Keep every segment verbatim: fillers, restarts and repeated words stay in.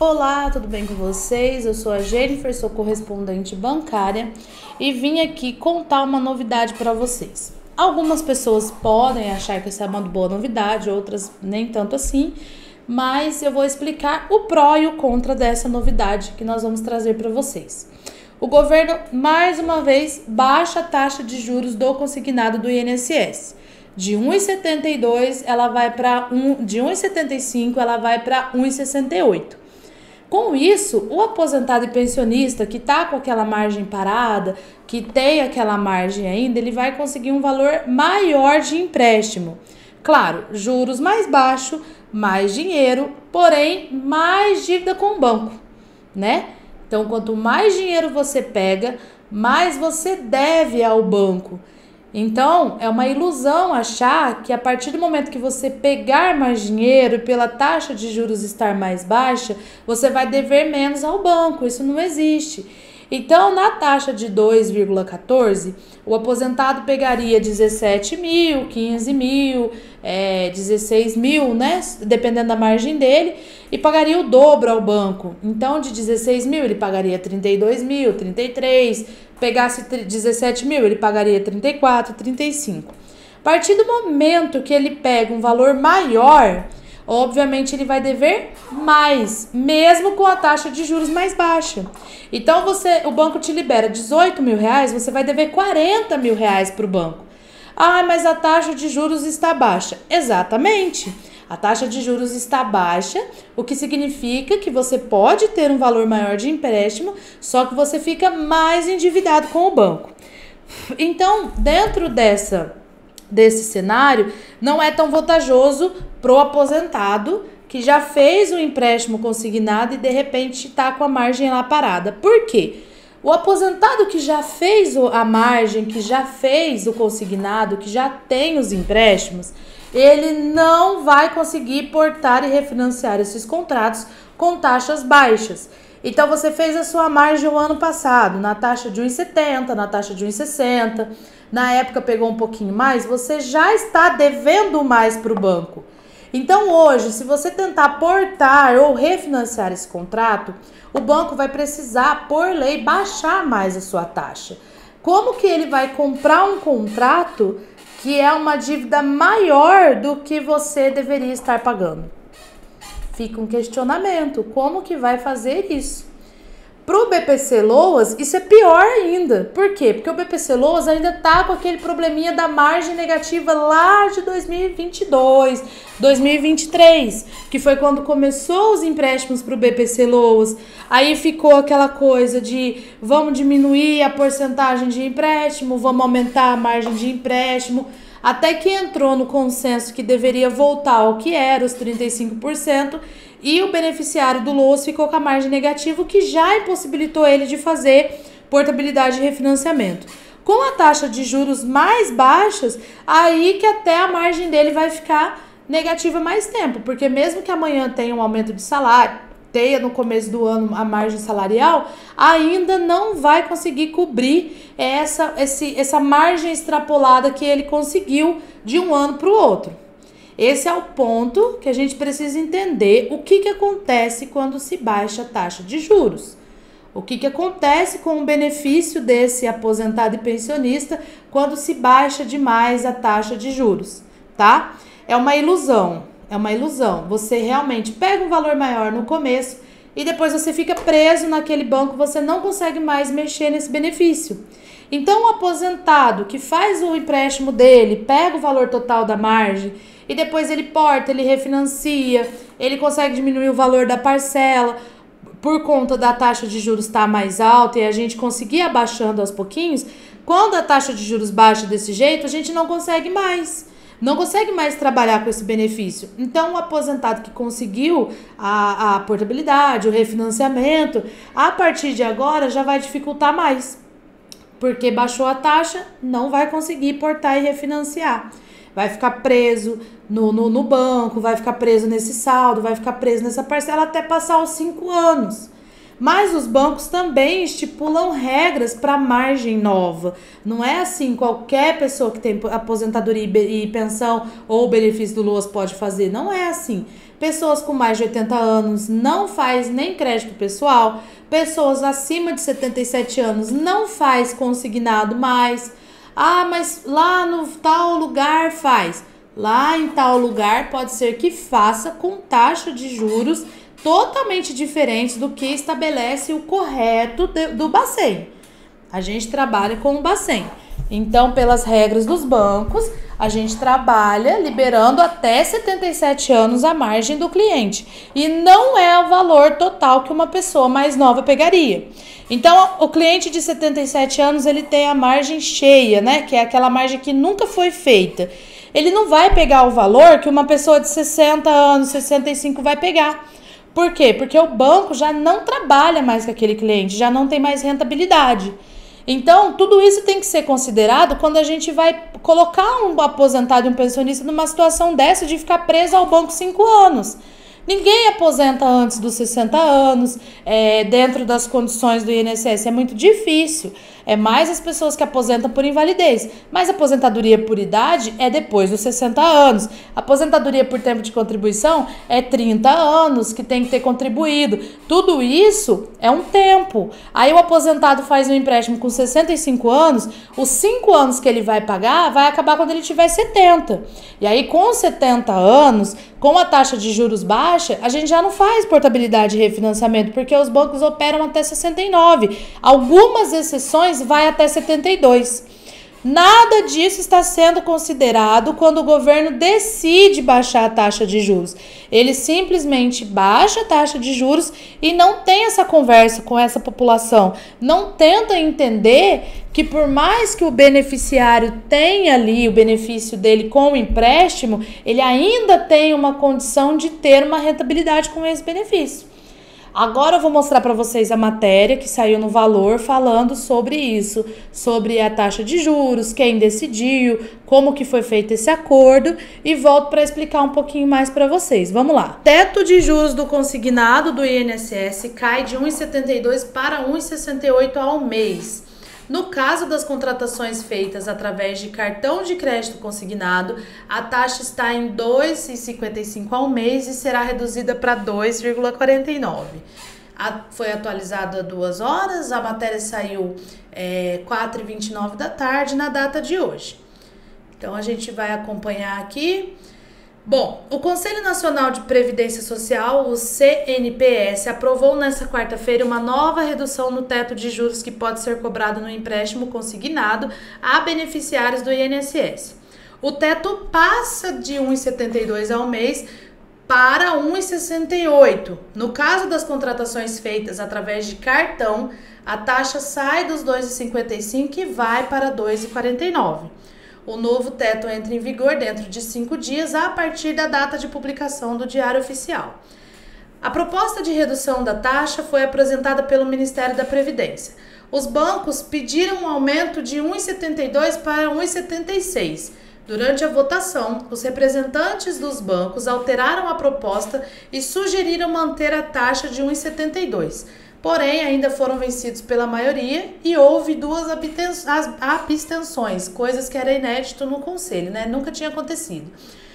Olá, tudo bem com vocês? Eu sou a Jennifer, sou correspondente bancária e vim aqui contar uma novidade para vocês. Algumas pessoas podem achar que essa é uma boa novidade, outras nem tanto assim, mas eu vou explicar o pró e o contra dessa novidade que nós vamos trazer para vocês. O governo, mais uma vez, baixa a taxa de juros do consignado do I N S S. De um vírgula setenta e dois, ela vai para um, de um vírgula setenta e cinco, ela vai para um vírgula sessenta e oito. Com isso, o aposentado e pensionista que está com aquela margem parada, que tem aquela margem ainda, ele vai conseguir um valor maior de empréstimo. Claro, juros mais baixos, mais dinheiro, porém mais dívida com o banco, né? Então, quanto mais dinheiro você pega, mais você deve ao banco. Então, é uma ilusão achar que a partir do momento que você pegar mais dinheiro e pela taxa de juros estar mais baixa, você vai dever menos ao banco. Isso não existe. Então, na taxa de dois vírgula quatorze, o aposentado pegaria dezessete mil, quinze mil, é, dezesseis mil, né? Dependendo da margem dele, e pagaria o dobro ao banco. Então, de dezesseis mil, ele pagaria trinta e dois mil, trinta e três. Pegasse dezessete mil, ele pagaria trinta e quatro, trinta e cinco. A partir do momento que ele pega um valor maior, obviamente ele vai dever mais, mesmo com a taxa de juros mais baixa. Então, você, o banco te libera dezoito mil reais, você vai dever quarenta mil reais para o banco. Ah, mas a taxa de juros está baixa. Exatamente. A taxa de juros está baixa, o que significa que você pode ter um valor maior de empréstimo, só que você fica mais endividado com o banco. Então, dentro dessa, desse cenário, não é tão vantajoso para o aposentado que já fez um empréstimo consignado e de repente está com a margem lá parada. Por quê? O aposentado que já fez a margem, que já fez o consignado, que já tem os empréstimos, ele não vai conseguir portar e refinanciar esses contratos com taxas baixas. Então, você fez a sua margem o ano passado, na taxa de um vírgula setenta, na taxa de um vírgula sessenta, na época pegou um pouquinho mais, você já está devendo mais para o banco. Então, hoje, se você tentar portar ou refinanciar esse contrato, o banco vai precisar, por lei, baixar mais a sua taxa. Como que ele vai comprar um contrato que é uma dívida maior do que você deveria estar pagando? Fica um questionamento, como que vai fazer isso? Para o B P C Loas, isso é pior ainda. Por quê? Porque o B P C Loas ainda está com aquele probleminha da margem negativa lá de dois mil e vinte e dois, dois mil e vinte e três, que foi quando começou os empréstimos para o B P C Loas. Aí ficou aquela coisa de vamos diminuir a porcentagem de empréstimo, vamos aumentar a margem de empréstimo, até que entrou no consenso que deveria voltar ao que era, os trinta e cinco por cento, e o beneficiário do Loas ficou com a margem negativa, o que já impossibilitou ele de fazer portabilidade e refinanciamento. Com a taxa de juros mais baixas, aí que até a margem dele vai ficar negativa mais tempo, porque mesmo que amanhã tenha um aumento de salário, tenha no começo do ano a margem salarial, ainda não vai conseguir cobrir essa, esse, essa margem extrapolada que ele conseguiu de um ano para o outro. Esse é o ponto que a gente precisa entender o que, que acontece quando se baixa a taxa de juros. O que, que acontece com o benefício desse aposentado e pensionista quando se baixa demais a taxa de juros, tá? É uma ilusão, é uma ilusão. Você realmente pega um valor maior no começo e depois você fica preso naquele banco, você não consegue mais mexer nesse benefício. Então, o aposentado que faz o empréstimo dele, pega o valor total da margem e depois ele porta, ele refinancia, ele consegue diminuir o valor da parcela por conta da taxa de juros estar mais alta e a gente conseguir abaixando aos pouquinhos. Quando a taxa de juros baixa desse jeito, a gente não consegue mais. Não consegue mais trabalhar com esse benefício. Então, o aposentado que conseguiu a, a portabilidade, o refinanciamento, a partir de agora já vai dificultar mais. Porque baixou a taxa, não vai conseguir portar e refinanciar. Vai ficar preso no, no, no banco, vai ficar preso nesse saldo, vai ficar preso nessa parcela até passar os cinco anos. Mas os bancos também estipulam regras para margem nova. Não é assim, qualquer pessoa que tem aposentadoria e pensão ou benefício do Loas pode fazer. Não é assim. pessoas com mais de oitenta anos não faz nem crédito pessoal, pessoas acima de setenta e sete anos não faz consignado mais. Ah, mas lá no tal lugar faz. Lá em tal lugar pode ser que faça com taxa de juros totalmente diferente do que estabelece o correto de, do Bacen. A gente trabalha com o Bacen. Então, pelas regras dos bancos, a gente trabalha liberando até setenta e sete anos a margem do cliente. E não é o valor total que uma pessoa mais nova pegaria. Então, o cliente de setenta e sete anos, ele tem a margem cheia, né? Que é aquela margem que nunca foi feita. Ele não vai pegar o valor que uma pessoa de sessenta anos, sessenta e cinco vai pegar. Por quê? Porque o banco já não trabalha mais com aquele cliente, já não tem mais rentabilidade. Então, tudo isso tem que ser considerado quando a gente vai colocar um aposentado e um pensionista numa situação dessa de ficar preso ao banco cinco anos. Ninguém aposenta antes dos sessenta anos, é, dentro das condições do I N S S. É muito difícil. É mais as pessoas que aposentam por invalidez. Mas a aposentadoria por idade é depois dos sessenta anos. A aposentadoria por tempo de contribuição é trinta anos que tem que ter contribuído. Tudo isso é um tempo. Aí o aposentado faz um empréstimo com sessenta e cinco anos, os cinco anos que ele vai pagar vai acabar quando ele tiver setenta. E aí com setenta anos, com a taxa de juros baixa, a gente já não faz portabilidade e refinanciamento, porque os bancos operam até sessenta e nove. Algumas exceções vai até setenta e dois. Nada disso está sendo considerado quando o governo decide baixar a taxa de juros. Ele simplesmente baixa a taxa de juros e não tem essa conversa com essa população. Não tenta entender que por mais que o beneficiário tenha ali o benefício dele com o empréstimo, ele ainda tem uma condição de ter uma rentabilidade com esse benefício. Agora eu vou mostrar para vocês a matéria que saiu no Valor falando sobre isso, sobre a taxa de juros, quem decidiu, como que foi feito esse acordo e volto para explicar um pouquinho mais para vocês. Vamos lá. Teto de juros do consignado do I N S S cai de um vírgula setenta e dois para um vírgula sessenta e oito ao mês. No caso das contratações feitas através de cartão de crédito consignado, a taxa está em dois vírgula cinquenta e cinco ao mês e será reduzida para dois vírgula quarenta e nove. A, foi atualizado há duas horas, a matéria saiu é, quatro e vinte e nove da tarde na data de hoje. Então a gente vai acompanhar aqui. Bom, o Conselho Nacional de Previdência Social, o C N P S, aprovou nesta quarta-feira uma nova redução no teto de juros que pode ser cobrado no empréstimo consignado a beneficiários do I N S S. O teto passa de um vírgula setenta e dois ao mês para um vírgula sessenta e oito. No caso das contratações feitas através de cartão, a taxa sai dos dois vírgula cinquenta e cinco e vai para dois vírgula quarenta e nove. O novo teto entra em vigor dentro de cinco dias a partir da data de publicação do Diário Oficial. A proposta de redução da taxa foi apresentada pelo Ministério da Previdência. Os bancos pediram um aumento de um vírgula setenta e dois para um vírgula setenta e seis. Durante a votação, os representantes dos bancos alteraram a proposta e sugeriram manter a taxa de um vírgula setenta e dois. Porém, ainda foram vencidos pela maioria e houve duas abstenções, coisas que era inédito no Conselho, né? Nunca tinha acontecido.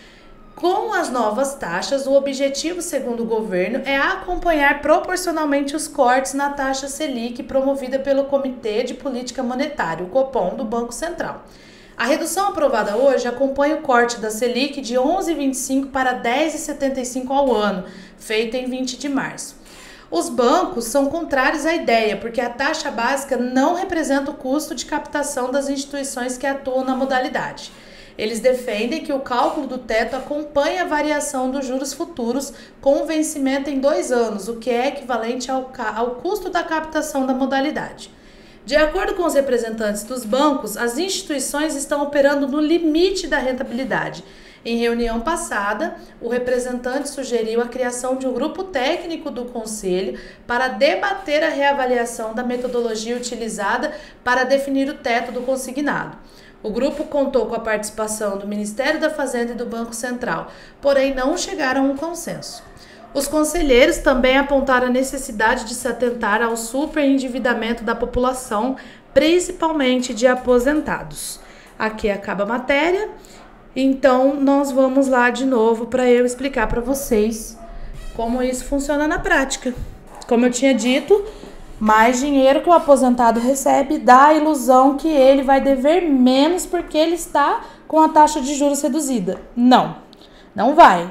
Com as novas taxas, o objetivo, segundo o governo, é acompanhar proporcionalmente os cortes na taxa Selic promovida pelo Comitê de Política Monetária, o Copom, do Banco Central. A redução aprovada hoje acompanha o corte da Selic de onze vírgula vinte e cinco para dez vírgula setenta e cinco ao ano, feito em vinte de março. Os bancos são contrários à ideia, porque a taxa básica não representa o custo de captação das instituições que atuam na modalidade. Eles defendem que o cálculo do teto acompanha a variação dos juros futuros com o vencimento em dois anos, o que é equivalente ao, ao custo da captação da modalidade. De acordo com os representantes dos bancos, as instituições estão operando no limite da rentabilidade. Em reunião passada, o representante sugeriu a criação de um grupo técnico do Conselho para debater a reavaliação da metodologia utilizada para definir o teto do consignado. O grupo contou com a participação do Ministério da Fazenda e do Banco Central, porém não chegaram a um consenso. Os conselheiros também apontaram a necessidade de se atentar ao superendividamento da população, principalmente de aposentados. Aqui acaba a matéria. Então, nós vamos lá de novo para eu explicar para vocês como isso funciona na prática. Como eu tinha dito, mais dinheiro que o aposentado recebe dá a ilusão que ele vai dever menos porque ele está com a taxa de juros reduzida. Não, não vai.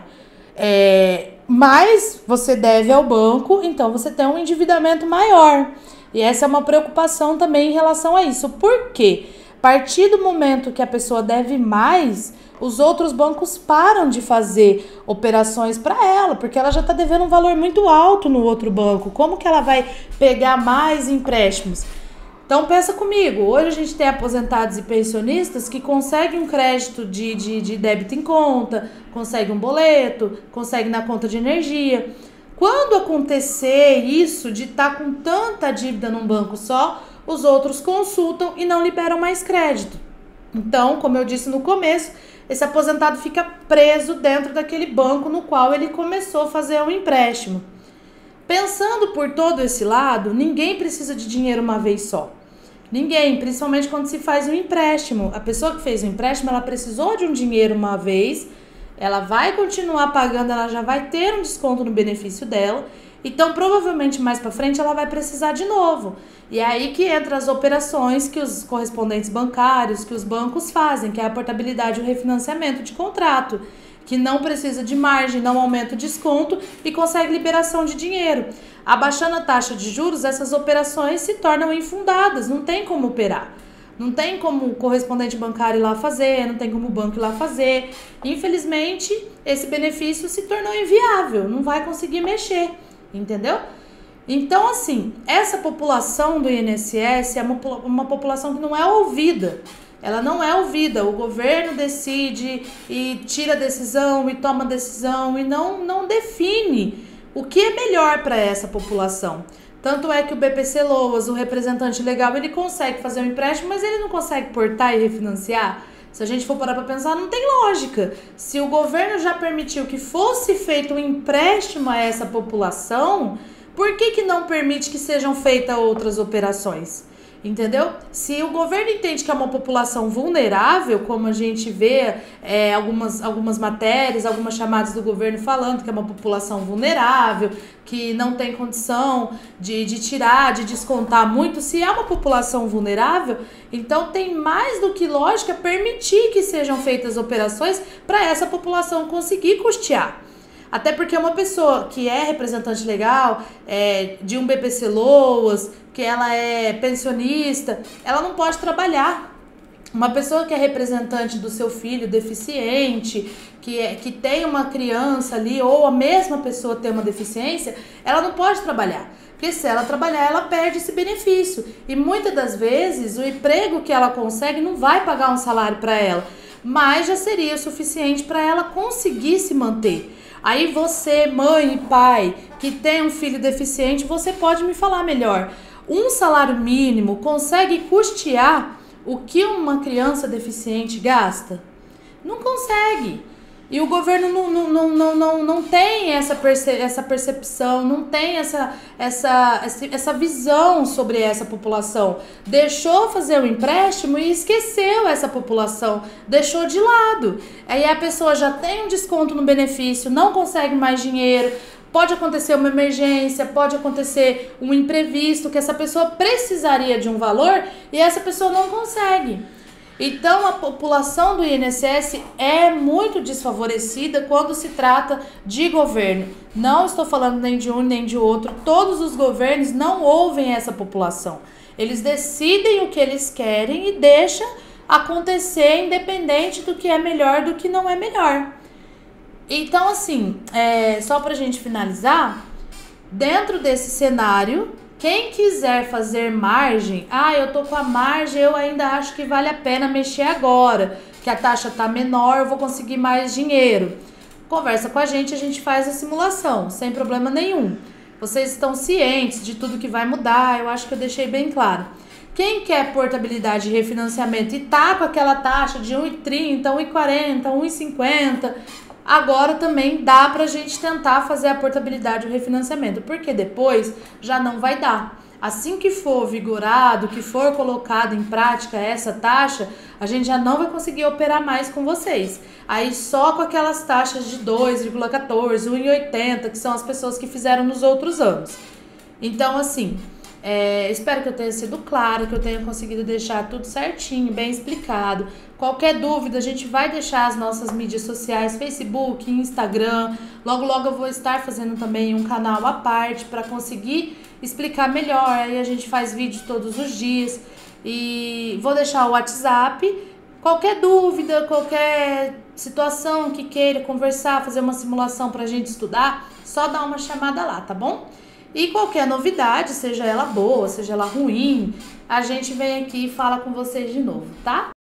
É, mas você deve ao banco, então você tem um endividamento maior. E essa é uma preocupação também em relação a isso. Por quê? A partir do momento que a pessoa deve mais, os outros bancos param de fazer operações para ela, porque ela já está devendo um valor muito alto no outro banco. Como que ela vai pegar mais empréstimos? Então pensa comigo, hoje a gente tem aposentados e pensionistas que conseguem um crédito de, de, de débito em conta, conseguem um boleto, conseguem na conta de energia. Quando acontecer isso de estar com tanta dívida num banco só, os outros consultam e não liberam mais crédito. Então, como eu disse no começo, esse aposentado fica preso dentro daquele banco no qual ele começou a fazer um empréstimo. Pensando por todo esse lado, ninguém precisa de dinheiro uma vez só. Ninguém, principalmente quando se faz um empréstimo. A pessoa que fez o empréstimo, ela precisou de um dinheiro uma vez, ela vai continuar pagando, ela já vai ter um desconto no benefício dela. Então, provavelmente, mais para frente, ela vai precisar de novo. E é aí que entra as operações que os correspondentes bancários, que os bancos fazem, que é a portabilidade e o refinanciamento de contrato, que não precisa de margem, não aumenta o desconto e consegue liberação de dinheiro. Abaixando a taxa de juros, essas operações se tornam infundadas, não tem como operar. Não tem como o correspondente bancário ir lá fazer, não tem como o banco ir lá fazer. Infelizmente, esse benefício se tornou inviável, não vai conseguir mexer, entendeu? Então, assim, essa população do I N S S é uma, uma população que não é ouvida. Ela não é ouvida. O governo decide e tira decisão e toma decisão e não, não define o que é melhor para essa população. Tanto é que o B P C Loas, o representante legal, ele consegue fazer um empréstimo, mas ele não consegue portar e refinanciar. Se a gente for parar para pensar, não tem lógica. Se o governo já permitiu que fosse feito um empréstimo a essa população, por que que não permite que sejam feitas outras operações? Entendeu? Se o governo entende que é uma população vulnerável, como a gente vê é, algumas, algumas matérias, algumas chamadas do governo falando que é uma população vulnerável, que não tem condição de, de tirar, de descontar muito, se é uma população vulnerável, então tem mais do que lógica permitir que sejam feitas operações para essa população conseguir custear. Até porque uma pessoa que é representante legal, é, de um B P C Loas, que ela é pensionista, ela não pode trabalhar. Uma pessoa que é representante do seu filho deficiente, que, é, que tem uma criança ali, ou a mesma pessoa tem uma deficiência, ela não pode trabalhar. Porque se ela trabalhar, ela perde esse benefício. E muitas das vezes, o emprego que ela consegue não vai pagar um salário para ela, mas já seria o suficiente para ela conseguir se manter. Aí você, mãe e pai, que tem um filho deficiente, você pode me falar melhor. Um salário mínimo consegue custear o que uma criança deficiente gasta? Não consegue. E o governo não, não, não, não, não, não tem essa, perce, essa percepção, não tem essa, essa, essa visão sobre essa população. Deixou fazer o empréstimo e esqueceu essa população, deixou de lado. Aí a pessoa já tem um desconto no benefício, não consegue mais dinheiro, pode acontecer uma emergência, pode acontecer um imprevisto, que essa pessoa precisaria de um valor e essa pessoa não consegue. Então, a população do I N S S é muito desfavorecida quando se trata de governo. Não estou falando nem de um nem de outro. Todos os governos não ouvem essa população. Eles decidem o que eles querem e deixam acontecer independente do que é melhor do que não é melhor. Então, assim, é, só para a gente finalizar, dentro desse cenário, quem quiser fazer margem, ah, eu tô com a margem, eu ainda acho que vale a pena mexer agora, que a taxa tá menor, eu vou conseguir mais dinheiro. Conversa com a gente, a gente faz a simulação, sem problema nenhum. Vocês estão cientes de tudo que vai mudar, eu acho que eu deixei bem claro. Quem quer portabilidade e refinanciamento e tá com aquela taxa de um e trinta, um e quarenta, um e cinquenta, agora também dá pra gente tentar fazer a portabilidade e o refinanciamento, porque depois já não vai dar. Assim que for vigorado, que for colocado em prática essa taxa, a gente já não vai conseguir operar mais com vocês. Aí só com aquelas taxas de dois vírgula quatorze, um vírgula oitenta, que são as pessoas que fizeram nos outros anos. Então, assim, é, espero que eu tenha sido clara, que eu tenha conseguido deixar tudo certinho, bem explicado. Qualquer dúvida, a gente vai deixar as nossas mídias sociais, Facebook, Instagram. Logo, logo eu vou estar fazendo também um canal à parte para conseguir explicar melhor. Aí a gente faz vídeo todos os dias. E vou deixar o WhatsApp. Qualquer dúvida, qualquer situação que queira conversar, fazer uma simulação para a gente estudar, só dá uma chamada lá, tá bom? E qualquer novidade, seja ela boa, seja ela ruim, a gente vem aqui e fala com vocês de novo, tá?